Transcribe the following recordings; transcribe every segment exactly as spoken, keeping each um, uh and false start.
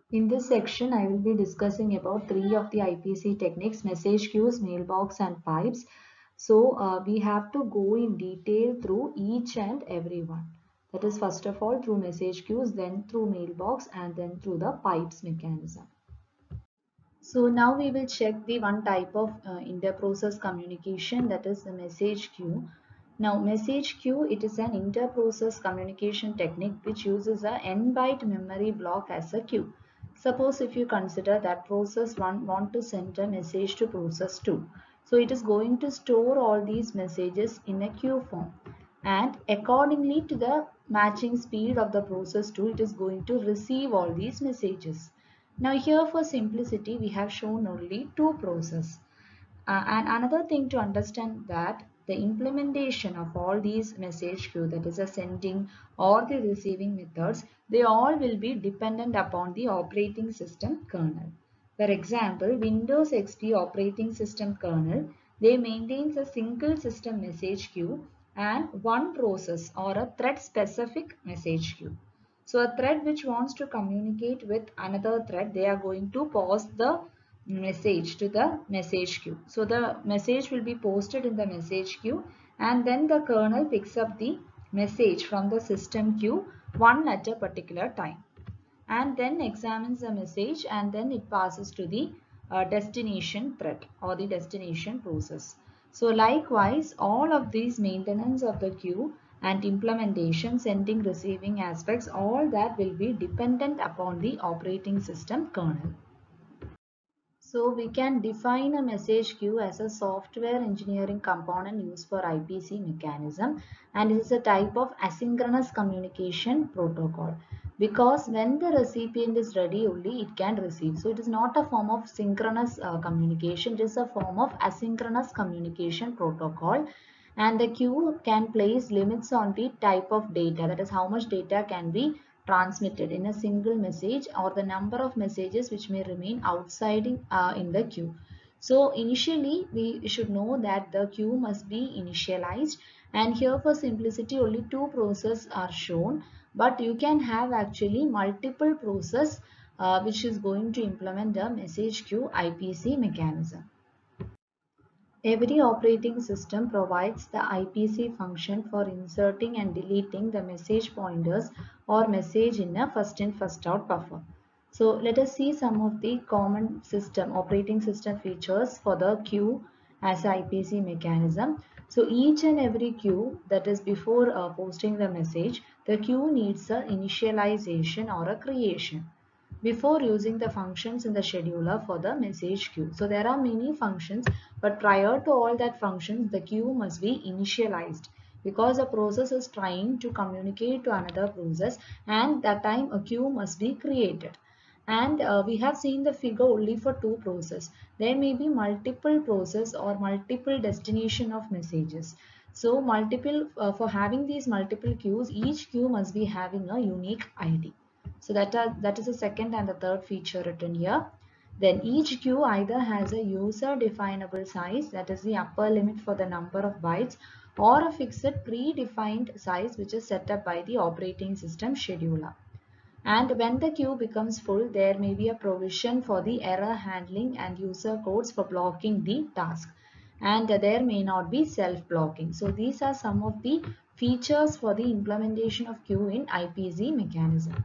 In this section, I will be discussing about three of the I P C techniques: message queues, mailbox, and pipes. So uh, we have to go in detail through each and every one. That is, first of all through message queues, then through mailbox, and then through the pipes mechanism. So now we will check the one type of uh, inter-process communication, that is the message queue. Now message queue, it is an inter-process communication technique which uses a n-byte memory block as a queue. Suppose if you consider that process one want to send a message to process two. So it is going to store all these messages in a queue form, and accordingly to the matching speed of the process two, it is going to receive all these messages. Now here for simplicity we have shown only two processes. Uh, and another thing to understand that the implementation of all these message queue, that is a sending or the receiving methods, they all will be dependent upon the operating system kernel. For example, Windows X P operating system kernel, they maintains a single system message queue and one process or a thread specific message queue. So a thread which wants to communicate with another thread, they are going to pass the message to the message queue. So the message will be posted in the message queue, and then the kernel picks up the message from the system queue one at a particular time, and then examines the message, and then it passes to the uh, destination thread or the destination process. So likewise, all of these maintenance of the queue and implementation, sending, receiving aspects, all that will be dependent upon the operating system kernel. So we can define a message queue as a software engineering component used for I P C mechanism, and it is a type of asynchronous communication protocol, because when the recipient is ready only it can receive. So it is not a form of synchronous uh, communication, it is a form of asynchronous communication protocol, and the queue can place limits on the type of data, that is how much data can be transmitted in a single message, or the number of messages which may remain outside in, uh, in the queue. So initially we should know that the queue must be initialized, and here for simplicity only two processes are shown, but you can have actually multiple processes uh, which is going to implement the message queue I P C mechanism. Every operating system provides the I P C function for inserting and deleting the message pointers or message in a first in first out buffer. So let us see some of the common system operating system features for the queue as a I P C mechanism. So each and every queue, that is before uh, posting the message, the queue needs a initialization or a creation before using the functions in the scheduler for the message queue. So there are many functions, but prior to all that functions, the queue must be initialized, because a process is trying to communicate to another process, and that time a queue must be created. And uh, we have seen the figure only for two processes. There may be multiple process or multiple destination of messages. So multiple uh, for having these multiple queues, each queue must be having a unique I D. So that, are, that is the second and the third feature written here. Then each queue either has a user definable size, that is the upper limit for the number of bytes, or a fixed predefined size which is set up by the operating system scheduler. And when the queue becomes full, there may be a provision for the error handling and user codes for blocking the task. And there may not be self-blocking. So these are some of the features for the implementation of queue in I P C mechanism.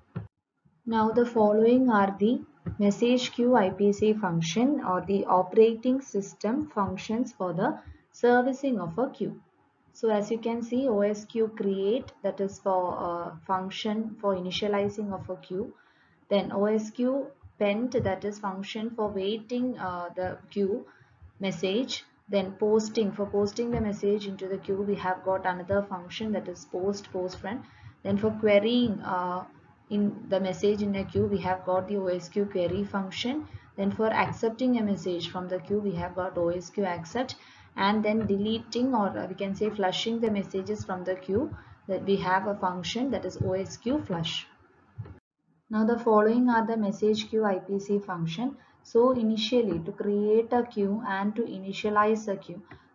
Now the following are the message queue I P C function or the operating system functions for the servicing of a queue. So as you can see, O S Q create, that is for a function for initializing of a queue. Then O S Q pent, that is function for waiting uh, the queue message. Then posting, for posting the message into the queue, we have got another function, that is post post friend. Then for querying uh, in the message in a queue, we have got the O S Q query function. Then for accepting a message from the queue, we have got O S Q accept. And then deleting, or we can say flushing the messages from the queue, that we have a function, that is O S Q flush. Now the following are the message queue I P C function. So initially, to create a queue and to initialize a queue.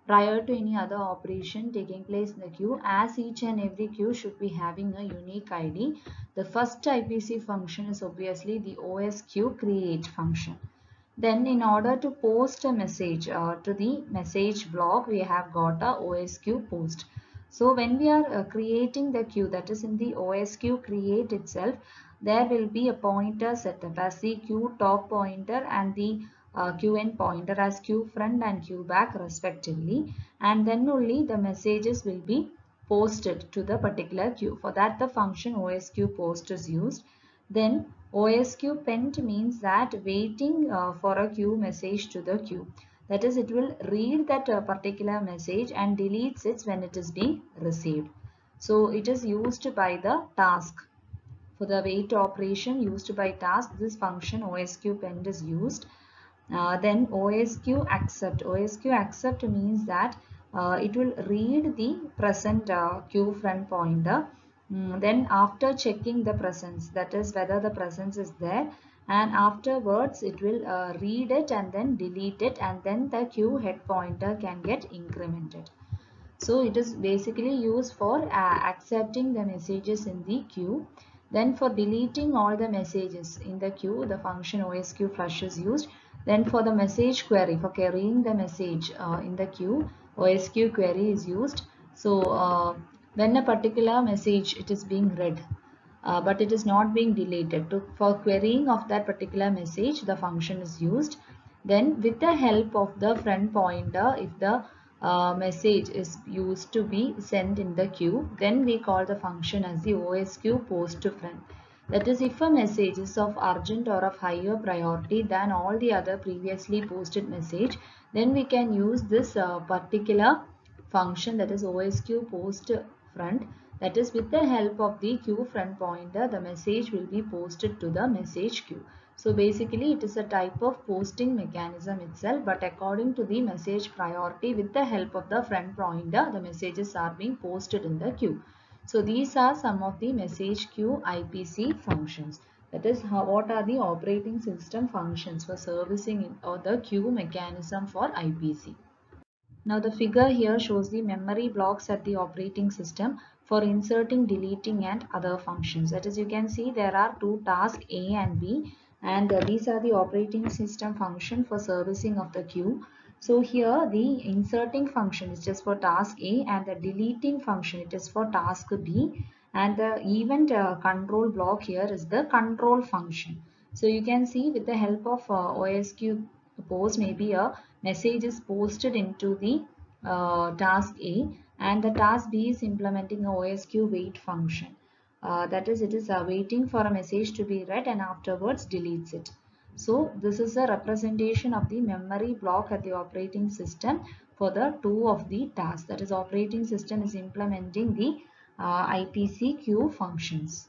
prior to any other operation taking place in the queue, as each and every queue should be having a unique I D. The first I P C function is obviously the O S Q create function. Then in order to post a message uh, to the message block, we have got a O S Q post. So when we are uh, creating the queue, that is in the O S Q create itself, there will be a pointer set up as the queue top pointer and the uh, queue end pointer as queue front and queue back respectively, and then only the messages will be posted to the particular queue. For that the function O S Q post is used. Then O S Q pend means that waiting uh, for a queue message to the queue. That is, it will read that uh, particular message and deletes it when it is being received. So it is used by the task. For the wait operation used by task, this function O S Q pend is used. Uh, then O S Q accept. O S Q accept means that uh, it will read the present uh, queue front pointer. Mm, then after checking the presence, that is whether the presence is there, and afterwards it will uh, read it and then delete it, and then the queue head pointer can get incremented. So it is basically used for uh, accepting the messages in the queue. Then for deleting all the messages in the queue, the function O S Q flush is used. Then for the message query, for carrying the message uh, in the queue, O S Q query is used. So uh, when a particular message it is being read, uh, but it is not being deleted. To, for querying of that particular message, the function is used. Then with the help of the front pointer, if the uh, message is used to be sent in the queue, then we call the function as the O S Q post to front. That is, if a message is of urgent or of higher priority than all the other previously posted message, then we can use this uh, particular function, that is O S Q post front. That is, with the help of the queue front pointer, the message will be posted to the message queue. So basically it is a type of posting mechanism itself, but according to the message priority, with the help of the front pointer, the messages are being posted in the queue. So these are some of the message queue I P C functions. That is, how, what are the operating system functions for servicing or the queue mechanism for I P C. Now the figure here shows the memory blocks at the operating system for inserting, deleting and other functions. That is, you can see there are two tasks A and B, and uh, these are the operating system function for servicing of the queue. So here the inserting function is just for task A, and the deleting function it is for task B, and the event uh, control block here is the control function. So you can see with the help of uh, O S Q post, maybe a message is posted into the uh, task A, and the task B is implementing a O S Q wait function. Uh, that is, it is uh, waiting for a message to be read and afterwards deletes it. So this is a representation of the memory block at the operating system for the two of the tasks. That is, operating system is implementing the uh, I P C queue functions.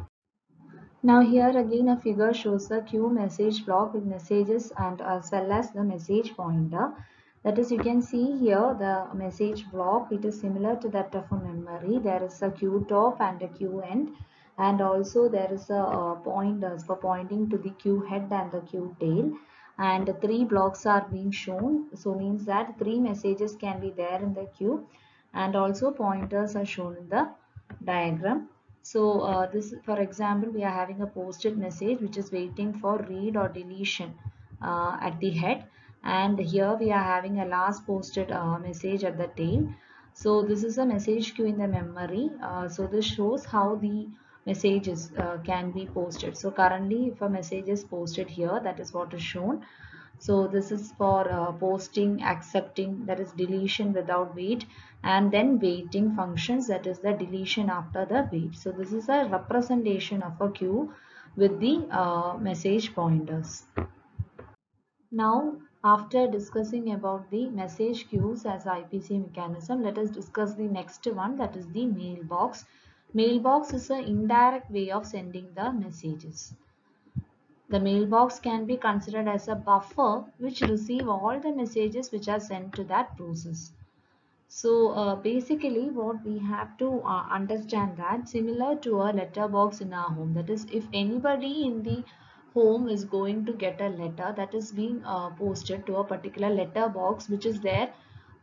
Now here again a figure shows the queue message block with messages and as well as the message pointer. That is, you can see here the message block, it is similar to that of a memory. There is a queue top and a queue end, and also there is a uh, pointers for pointing to the queue head and the queue tail, and three blocks are being shown. So means that three messages can be there in the queue, and also pointers are shown in the diagram. So uh, this, for example, we are having a posted message which is waiting for read or deletion uh, at the head, and here we are having a last posted uh, message at the tail. So this is a message queue in the memory. Uh, so this shows how the messages uh, can be posted. So currently if a message is posted here, that is what is shown. So this is for uh, posting, accepting, that is deletion without wait, and then waiting functions, that is the deletion after the wait. So this is a representation of a queue with the uh, message pointers. Now after discussing about the message queues as I P C mechanism, let us discuss the next one, that is the mailbox. Mailbox is an indirect way of sending the messages. The mailbox can be considered as a buffer which receive all the messages which are sent to that process. So uh, basically what we have to uh, understand that similar to a letterbox in our home, that is, if anybody in the home is going to get a letter that is being uh, posted to a particular letterbox which is there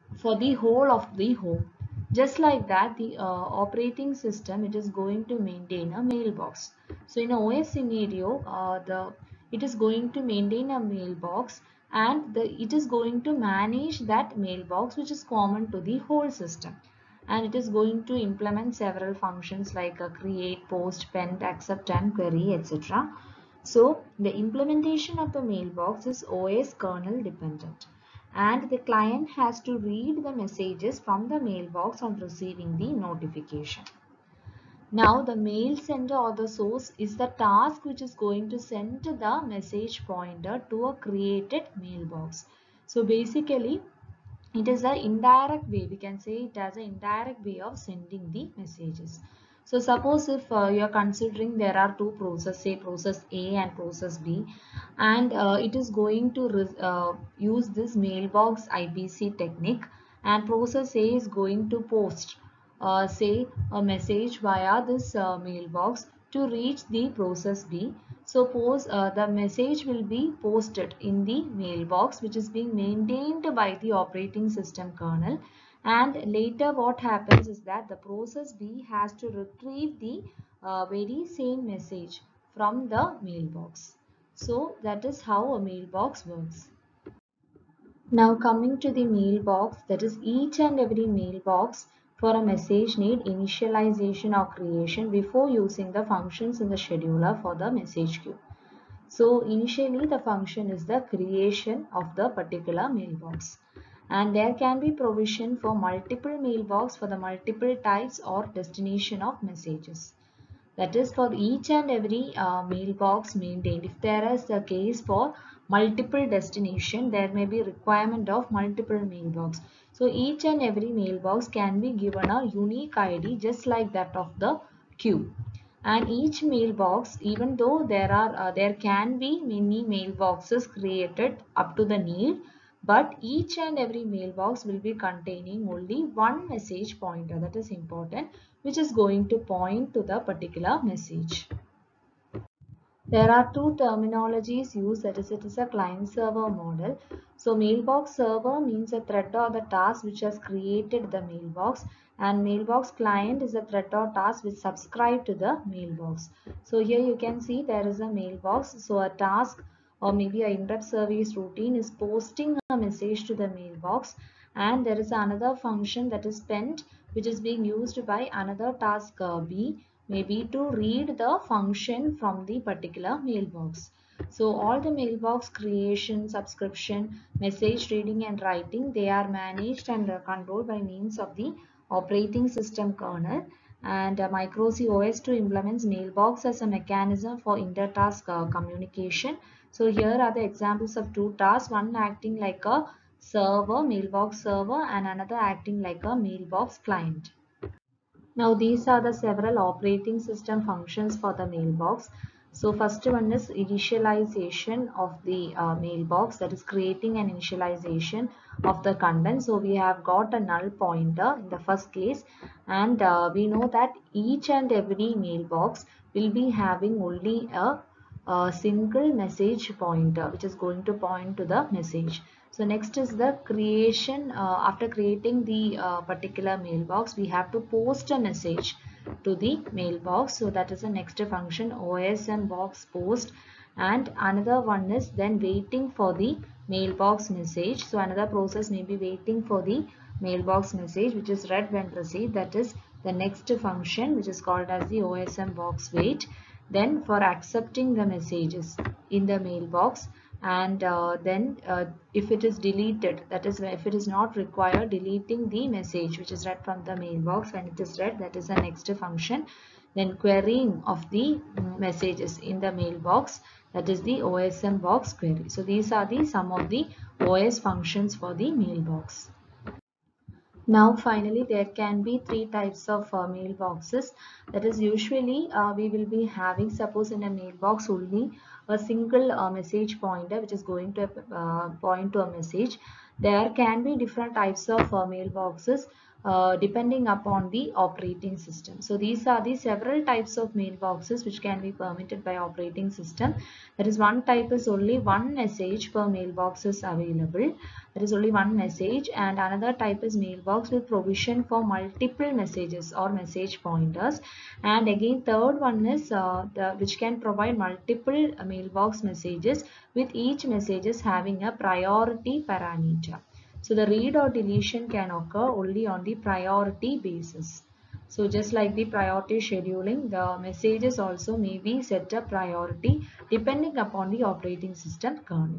for the whole of the home. Just like that, the uh, operating system, it is going to maintain a mailbox. So in a O S scenario, uh, the it is going to maintain a mailbox, and the it is going to manage that mailbox, which is common to the whole system. And it is going to implement several functions like uh, create, post, pend, accept, and query, et cetera. So the implementation of the mailbox is O S kernel dependent, and the client has to read the messages from the mailbox on receiving the notification. Now the mail sender or the source is the task which is going to send the message pointer to a created mailbox. So basically it is an indirect way, we can say it as an indirect way of sending the messages. So suppose if uh, you are considering there are two processes, say process A and process B, and uh, it is going to uh, use this mailbox I P C technique, and process A is going to post uh, say a message via this uh, mailbox to reach the process B. Suppose uh, the message will be posted in the mailbox which is being maintained by the operating system kernel, and later what happens is that the process B has to retrieve the uh, very same message from the mailbox. So that is how a mailbox works. Now coming to the mailbox, that is each and every mailbox for a message need initialization or creation before using the functions in the scheduler for the message queue. So initially the function is the creation of the particular mailbox, and there can be provision for multiple mailbox for the multiple types or destination of messages. That is for each and every uh, mailbox maintained. If there is a case for multiple destination, there may be requirement of multiple mailbox. So each and every mailbox can be given a unique I D just like that of the queue. And each mailbox, even though there are uh, there can be many mailboxes created up to the need, but each and every mailbox will be containing only one message pointer, that is important, which is going to point to the particular message. There are two terminologies used, that is, it is a client server model. So mailbox server means a thread or the task which has created the mailbox, and mailbox client is a thread or task which subscribe to the mailbox. So here you can see there is a mailbox. So a task or maybe a interrupt service routine is posting a message to the mailbox, and there is another function that is pend which is being used by another task uh, B, maybe to read the function from the particular mailbox. So all the mailbox creation, subscription, message reading and writing, they are managed and uh, controlled by means of the operating system kernel, and uh, MicroC O S two implements mailbox as a mechanism for inter-task uh, communication. So here are the examples of two tasks, one acting like a server, mailbox server, and another acting like a mailbox client. Now these are the several operating system functions for the mailbox. So first one is initialization of the uh, mailbox, that is creating an initialization of the content. So we have got a null pointer in the first case, and uh, we know that each and every mailbox will be having only a a single message pointer which is going to point to the message. So next is the creation. Uh, after creating the uh, particular mailbox, we have to post a message to the mailbox. So that is the next function, O S M box post. And another one is then waiting for the mailbox message. So another process may be waiting for the mailbox message which is read when received. That is the next function which is called as the O S M box wait. Then for accepting the messages in the mailbox, and uh, then uh, if it is deleted, that is if it is not required, deleting the message which is read from the mailbox. When it is read, that is the next function. Then querying of the mm, messages in the mailbox, that is the O S M box query. So these are the some of the O S functions for the mailbox. Now finally there can be three types of uh, mailboxes. That is, usually uh, we will be having, suppose in a mailbox only a single uh, message pointer which is going to uh, point to a message. There can be different types of uh, mailboxes. uh, depending upon the operating system. So these are the several types of mailboxes which can be permitted by operating system. That is, one type is only one message per mailbox is available. There is only one message, and another type is mailbox with provision for multiple messages or message pointers. And again, third one is uh, the which can provide multiple uh, mailbox messages with each messages having a priority parameter. So the read or deletion can occur only on the priority basis. So just like the priority scheduling, the messages also may be set a priority depending upon the operating system kernel.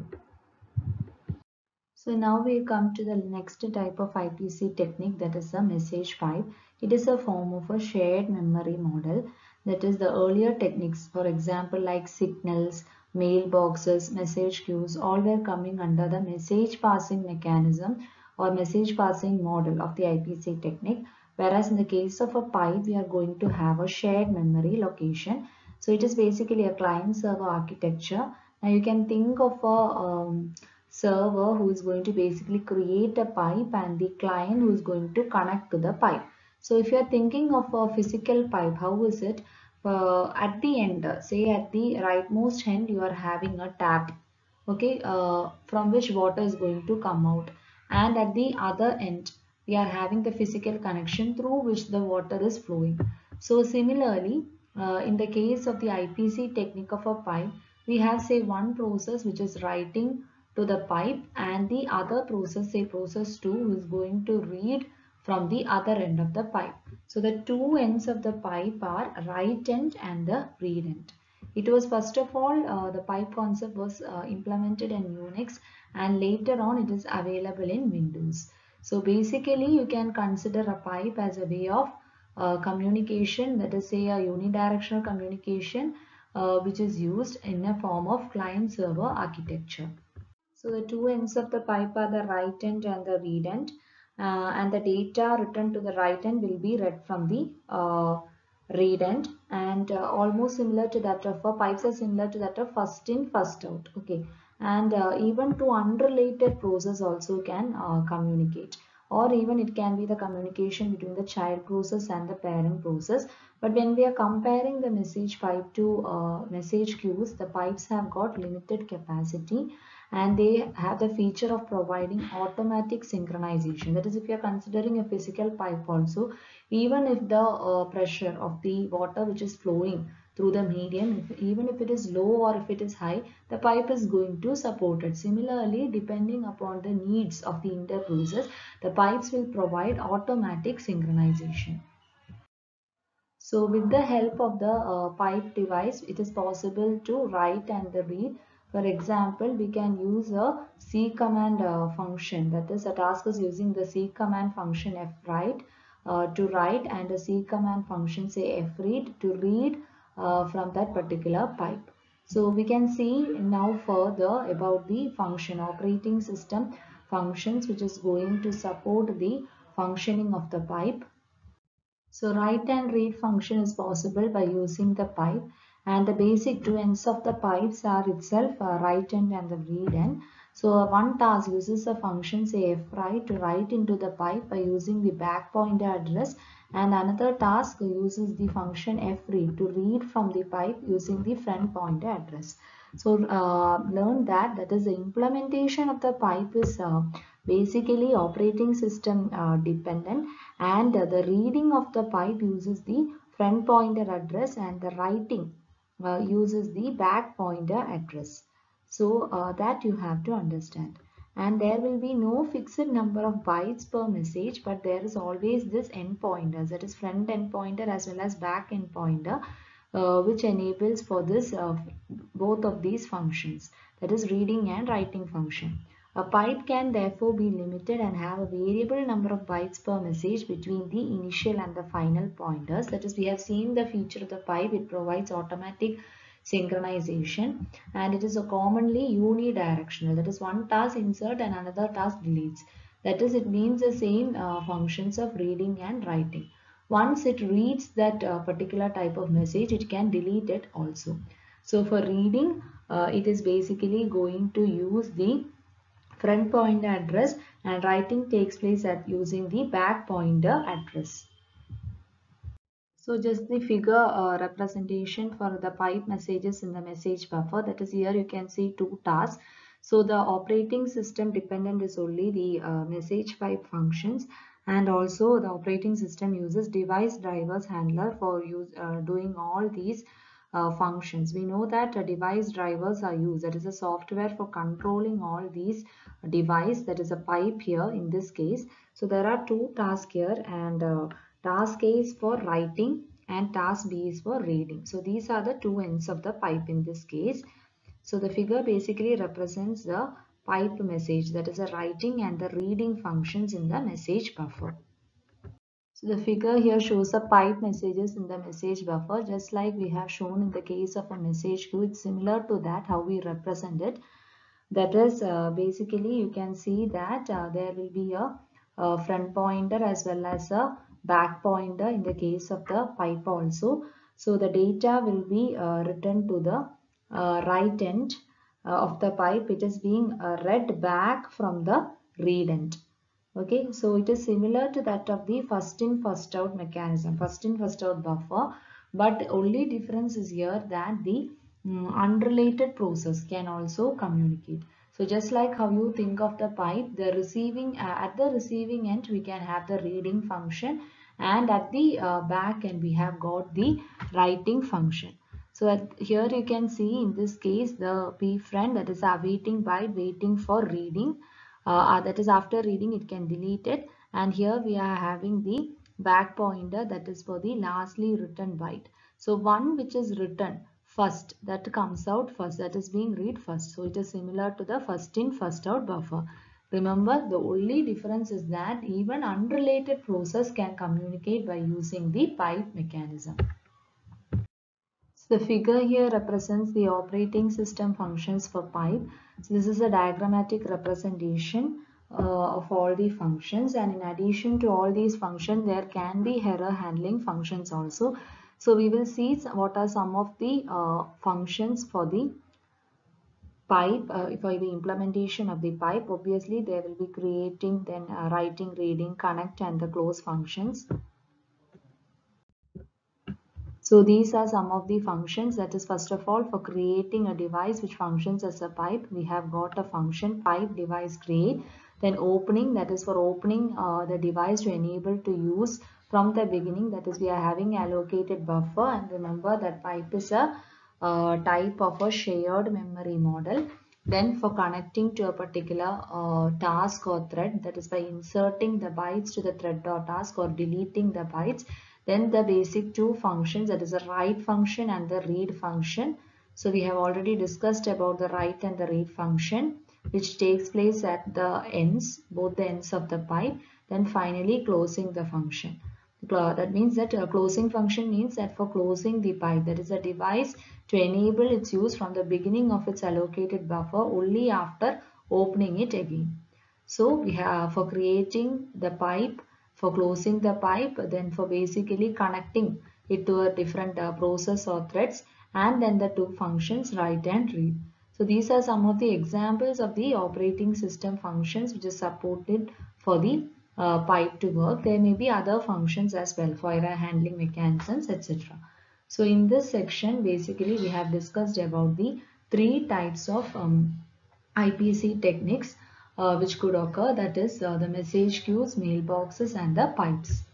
So now we come to the next type of I P C technique, that is a message pipe. It is a form of a shared memory model. That is, the earlier techniques, for example, like signals, mailboxes, message queues, all were coming under the message passing mechanism or message passing model of the I P C technique. Whereas in the case of a pipe, we are going to have a shared memory location. So it is basically a client server architecture. Now you can think of a um, server who is going to basically create a pipe and the client who is going to connect to the pipe. So if you are thinking of a physical pipe, how is it? Uh, at the end, uh, say at the rightmost end, you are having a tap, okay, uh, from which water is going to come out, and at the other end, we are having the physical connection through which the water is flowing. So similarly, uh, in the case of the I P C technique of a pipe, we have say one process which is writing to the pipe, and the other process, say process two, is going to read from the other end of the pipe. So the two ends of the pipe are write end and the read end. It was first of all, uh, the pipe concept was uh, implemented in Unix, and later on it is available in Windows. So basically you can consider a pipe as a way of uh, communication, that is say a unidirectional communication uh, which is used in a form of client server architecture. So the two ends of the pipe are the write end and the read end, uh, and the data written to the write end will be read from the uh, read end, and uh, almost similar to that of a pipes are similar to that of first in first out. Okay, and uh, even two unrelated process also can uh, communicate, or even it can be the communication between the child process and the parent process. But when we are comparing the message pipe to uh, message queues, the pipes have got limited capacity, and they have the feature of providing automatic synchronization. That is, if you are considering a physical pipe also, even if the uh, pressure of the water which is flowing through the medium, if, even if it is low or if it is high, the pipe is going to support it. Similarly, depending upon the needs of the interprocess, the pipes will provide automatic synchronization. So with the help of the uh, pipe device, it is possible to write and read. For example, we can use a C command uh, function. That is, a task is using the C command function fwrite uh, to write, and a C command function say fread to read uh, from that particular pipe. So we can see now further about the function operating system functions which is going to support the functioning of the pipe. So write and read function is possible by using the pipe, and the basic two ends of the pipes are itself uh, write end and the read end. So uh, one task uses a function say fwrite to write into the pipe by using the back pointer address, and another task uses the function fread to read from the pipe using the front pointer address. So uh, learn that that is the implementation of the pipe is uh, basically operating system uh, dependent, and uh, the reading of the pipe uses the front pointer address, and the writing uh, uses the back pointer address. So uh, that you have to understand. And there will be no fixed number of bytes per message, but there is always this end pointer, that is front end pointer as well as back end pointer, uh, which enables for this uh, both of these functions, that is reading and writing function. A pipe can therefore be limited and have a variable number of bytes per message between the initial and the final pointers. That is, we have seen the feature of the pipe. It provides automatic synchronization, and it is a commonly unidirectional. That is, one task insert and another task deletes. That is, it means the same uh, functions of reading and writing. Once it reads that uh, particular type of message, it can delete it also. So for reading, uh, it is basically going to use the front pointer address, and writing takes place at using the back pointer address. So just the figure uh, representation for the pipe messages in the message buffer. That is, here you can see two tasks. So the operating system dependent is only the uh, message pipe functions, and also the operating system uses device drivers handler for use uh, doing all these uh, functions. We know that uh, device drivers are used. That is a software for controlling all these device. That is a pipe here in this case. So there are two tasks here, and uh, task A is for writing and task B is for reading. So these are the two ends of the pipe in this case. So the figure basically represents the pipe message, that is a writing and the reading functions in the message buffer. So the figure here shows the pipe messages in the message buffer, just like we have shown in the case of a message queue. It's similar to that how we represent it. That is uh, basically you can see that uh, there will be a, a front pointer as well as a back pointer in the case of the pipe also. So the data will be uh, written to the uh, right end uh, of the pipe. It is being uh, read back from the read end. Okay, so it is similar to that of the first in first out mechanism, first in first out buffer, but only difference is here that the um, unrelated process can also communicate. So just like how you think of the pipe, the receiving uh, at the receiving end we can have the reading function, and at the uh, back end we have got the writing function. So at, here you can see in this case the P friend, that is awaiting pipe waiting for reading. Uh, that is after reading it can delete it, and here we are having the back pointer, that is for the lastly written byte. So one which is written first, that comes out first, that is being read first. So it is similar to the first in first out buffer. Remember, the only difference is that even unrelated process can communicate by using the pipe mechanism. So the figure here represents the operating system functions for pipe. So this is a diagrammatic representation uh, of all the functions, and in addition to all these functions there can be error handling functions also. So we will see what are some of the uh, functions for the pipe, uh, for the implementation of the pipe. Obviously there will be creating, then uh, writing, reading, connect and the close functions. So these are some of the functions. That is, first of all, for creating a device which functions as a pipe, we have got a function pipe device create. Then opening, that is for opening uh, the device to enable to use from the beginning. That is, we are having allocated buffer, and remember that pipe is a uh, type of a shared memory model. Then for connecting to a particular uh, task or thread, that is by inserting the bytes to the thread or task or deleting the bytes. Then the basic two functions, that is the write function and the read function. So we have already discussed about the write and the read function, which takes place at the ends, both the ends of the pipe. Then finally closing the function. That means that a closing function means that for closing the pipe, that is a device to enable its use from the beginning of its allocated buffer only after opening it again. So we have for creating the pipe, for closing the pipe, then for basically connecting it to a different uh, process or threads, and then the two functions write and read. So these are some of the examples of the operating system functions which is supported for the uh, pipe to work. There may be other functions as well for error handling mechanisms, et cetera. So in this section basically we have discussed about the three types of um, I P C techniques uh, which could occur, that is uh, the message queues, mailboxes and the pipes.